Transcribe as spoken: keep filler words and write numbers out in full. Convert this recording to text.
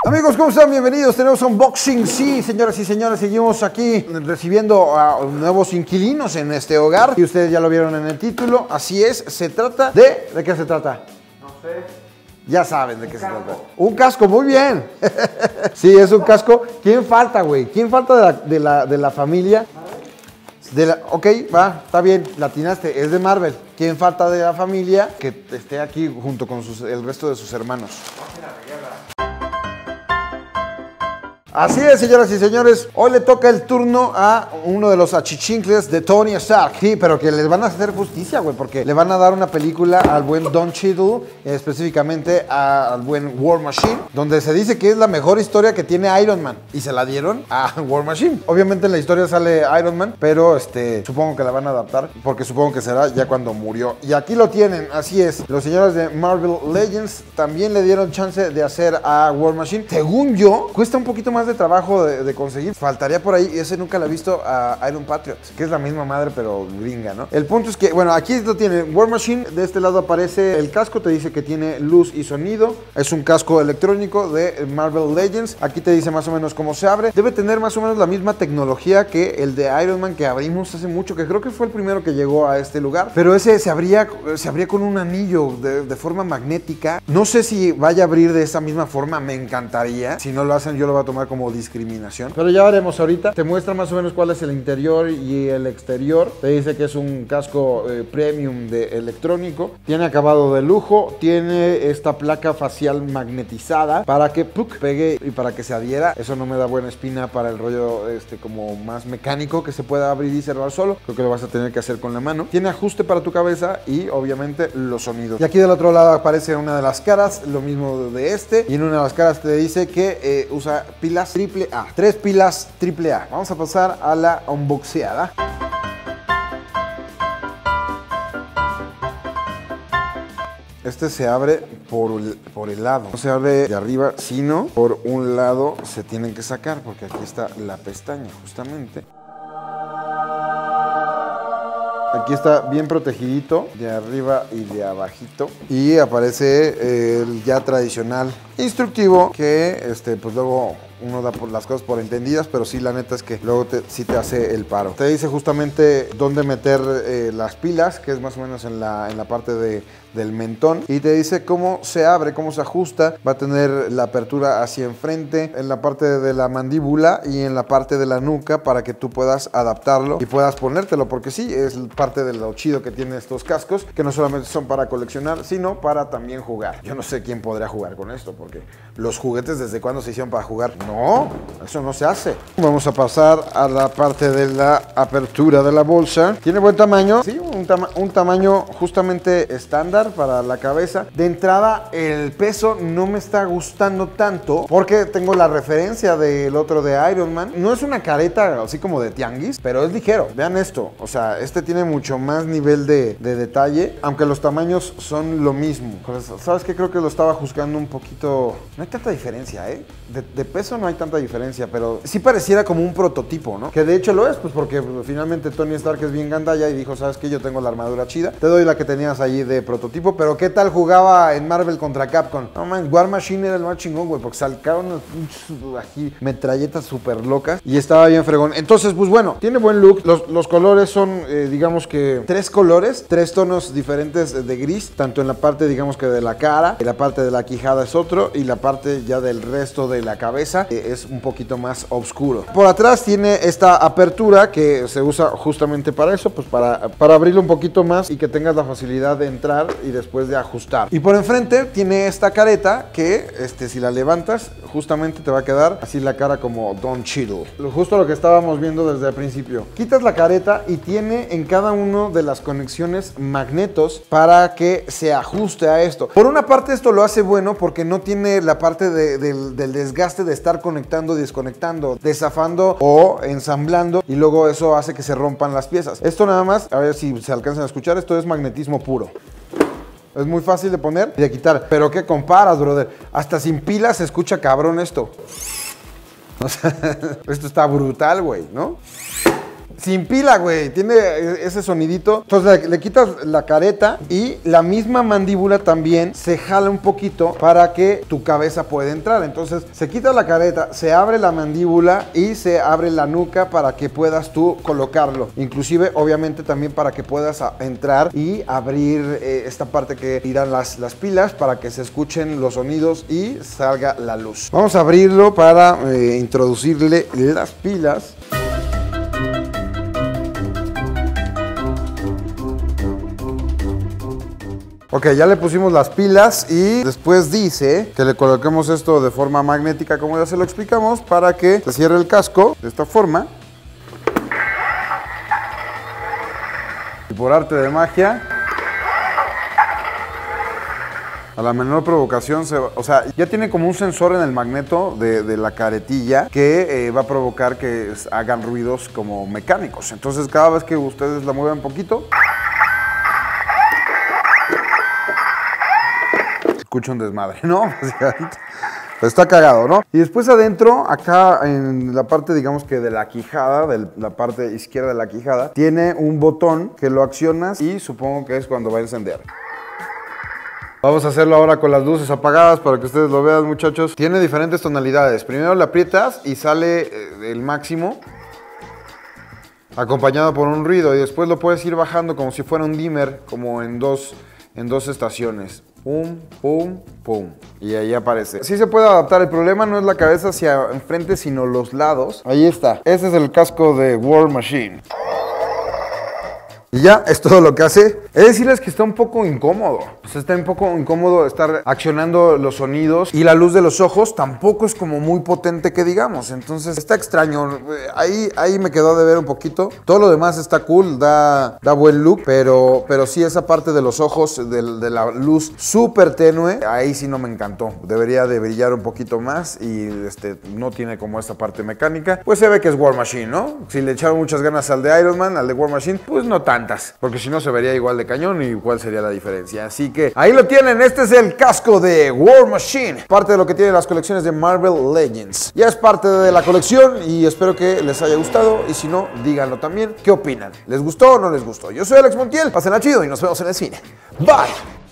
Amigos, ¿cómo están? Bienvenidos. Tenemos unboxing. Sí, señoras y señores, seguimos aquí recibiendo a nuevos inquilinos en este hogar. Y ustedes ya lo vieron en el título. Así es, se trata de... ¿De qué se trata? No sé. Ya saben de qué un se casco. trata. Un casco, muy bien. Sí, es un casco. ¿Quién falta, güey? ¿Quién falta de la, de la, de la familia? De la, ok, va, está bien, latinaste, es de Marvel. ¿Quién falta de la familia que esté aquí junto con sus, el resto de sus hermanos? Así es, señoras y señores, hoy le toca el turno a uno de los achichincles de Tony Stark. Sí, pero que les van a hacer justicia, güey, porque le van a dar una película al buen Don Cheadle, específicamente a, al buen War Machine, donde se dice que es la mejor historia que tiene Iron Man. Y se la dieron a War Machine. Obviamente en la historia sale Iron Man, pero este, supongo que la van a adaptar, porque supongo que será ya cuando murió. Y aquí lo tienen, así es. Los señores de Marvel Legends también le dieron chance de hacer a War Machine. Según yo, cuesta un poquito más de trabajo de, de conseguir. Faltaría por ahí, ese nunca lo he visto, a Iron Patriot, que es la misma madre pero gringa, ¿no? El punto es que, bueno, aquí lo tiene War Machine. De este lado aparece el casco, te dice que tiene luz y sonido. Es un casco electrónico de Marvel Legends. Aquí te dice más o menos cómo se abre. Debe tener más o menos la misma tecnología que el de Iron Man que abrimos hace mucho, que creo que fue el primero que llegó a este lugar. Pero ese se abría, se abría con un anillo de, de forma magnética. No sé si vaya a abrir de esa misma forma, me encantaría. Si no lo hacen, yo lo voy a tomar como discriminación, pero ya veremos ahorita. Te muestra más o menos cuál es el interior y el exterior. Te dice que es un casco eh, premium de electrónico, tiene acabado de lujo, tiene esta placa facial magnetizada para que ¡puc! Pegue y para que se adhiera. Eso no me da buena espina para el rollo este como más mecánico, que se pueda abrir y cerrar solo. Creo que lo vas a tener que hacer con la mano. Tiene ajuste para tu cabeza y obviamente los sonidos. Y aquí del otro lado aparece una de las caras, lo mismo de este, y en una de las caras te dice que eh, usa pilas triple A, tres pilas triple A. Vamos a pasar a la unboxeada. Este se abre por el, por el lado, no se abre de arriba, sino por un lado se tienen que sacar, porque aquí está la pestaña justamente. Aquí está bien protegidito, de arriba y de abajito. Y aparece el ya tradicional instructivo que este, pues luego uno da por las cosas por entendidas, pero sí, la neta es que luego te, sí te hace el paro. Te dice justamente dónde meter eh, las pilas, que es más o menos en la, en la parte de, del mentón. Y te dice cómo se abre, cómo se ajusta. Va a tener la apertura hacia enfrente, en la parte de la mandíbula y en la parte de la nuca, para que tú puedas adaptarlo y puedas ponértelo, porque sí, es parte de lo chido que tienen estos cascos, que no solamente son para coleccionar, sino para también jugar. Yo no sé quién podría jugar con esto, porque los juguetes, ¿desde cuándo se hicieron para jugar? No, eso no se hace. Vamos a pasar a la parte de la apertura de la bolsa. Tiene buen tamaño, sí, un, tama un tamaño justamente estándar para la cabeza. De entrada, el peso no me está gustando tanto, porque tengo la referencia del otro de Iron Man. No es una careta así como de tianguis, pero es ligero. Vean esto, o sea, este tiene mucho más nivel de, de detalle, aunque los tamaños son lo mismo. Pues, ¿sabes qué? Creo que lo estaba juzgando un poquito. No hay tanta diferencia, ¿eh? De, de peso no hay tanta diferencia, pero sí pareciera como un prototipo, ¿no? Que de hecho lo es, pues porque pues, finalmente Tony Stark es bien gandalla y dijo, ¿sabes qué? Yo tengo la armadura chida, te doy la que tenías ahí de prototipo. Pero ¿qué tal jugaba en Marvel contra Capcom? No man, War Machine era el más chingón, güey, porque salcaron unas aquí metralletas súper locas y estaba bien fregón. Entonces, pues bueno, tiene buen look. Los, los colores son, eh, digamos que tres colores, tres tonos diferentes de gris, tanto en la parte, digamos que de la cara, y la parte de la quijada es otro, y la parte ya del resto de la cabeza eh, es un poquito más oscuro. Por atrás tiene esta apertura que se usa justamente para eso, pues para, para abrirlo un poquito más y que tengas la facilidad de entrar y después de ajustar. Y por enfrente tiene esta careta que este, si la levantas justamente te va a quedar así la cara como Don Cheadle. Justo lo que estábamos viendo desde el principio. Quitas la careta y tiene en cada una de las conexiones magnetos para que se ajuste a esto. Por una parte esto lo hace bueno porque no tiene la parte de, del, del desgaste de estar conectando y desconectando, desafando o ensamblando, y luego eso hace que se rompan las piezas. Esto nada más, a ver si se alcanzan a escuchar, esto es magnetismo puro. Es muy fácil de poner y de quitar. Pero ¿qué comparas, brother? Hasta sin pilas se escucha cabrón esto. O sea, esto está brutal, güey, ¿no? sin pila, güey. Tiene ese sonidito. Entonces le, le quitas la careta y la misma mandíbula también se jala un poquito para que tu cabeza pueda entrar. Entonces se quita la careta, se abre la mandíbula y se abre la nuca para que puedas tú colocarlo. Inclusive, obviamente, también para que puedas a, entrar y abrir eh, esta parte que irán las, las pilas para que se escuchen los sonidos y salga la luz. Vamos a abrirlo para eh, introducirle las pilas. Ok, ya le pusimos las pilas y después dice que le coloquemos esto de forma magnética, como ya se lo explicamos, para que se cierre el casco de esta forma. Y por arte de magia, a la menor provocación, se va, o sea, ya tiene como un sensor en el magneto de, de la caretilla que eh, va a provocar que hagan ruidos como mecánicos. Entonces, cada vez que ustedes la muevan un poquito, escucha un desmadre, ¿no? Está cagado, ¿no? Y después adentro, acá en la parte, digamos que de la quijada, de la parte izquierda de la quijada, tiene un botón que lo accionas y supongo que es cuando va a encender. Vamos a hacerlo ahora con las luces apagadas para que ustedes lo vean, muchachos. Tiene diferentes tonalidades. Primero le aprietas y sale el máximo, acompañado por un ruido, y después lo puedes ir bajando como si fuera un dimmer, como en dos, en dos estaciones. Pum, pum, pum. Y ahí aparece. Sí se puede adaptar. El problema no es la cabeza hacia enfrente, sino los lados. Ahí está. Ese es el casco de War Machine. Y ya es todo lo que hace. He de decirles que está un poco incómodo. O sea, está un poco incómodo estar accionando los sonidos. Y la luz de los ojos tampoco es como muy potente que digamos. Entonces está extraño. Ahí, ahí me quedó de ver un poquito. Todo lo demás está cool, da, da buen look. Pero, pero sí, esa parte de los ojos, de, de la luz súper tenue, ahí sí no me encantó. Debería de brillar un poquito más. Y este, no tiene como esta parte mecánica. Pues se ve que es War Machine, ¿no? Si le echaron muchas ganas al de Iron Man, al de War Machine, pues no tantas. Porque si no se vería igual de cañón y cuál sería la diferencia. Así que ahí lo tienen. Este es el casco de War Machine. Parte de lo que tienen las colecciones de Marvel Legends. Ya es parte de la colección y espero que les haya gustado. Y si no, díganlo también. ¿Qué opinan? ¿Les gustó o no les gustó? Yo soy Alex Montiel. Pásenla chido y nos vemos en el cine. Bye.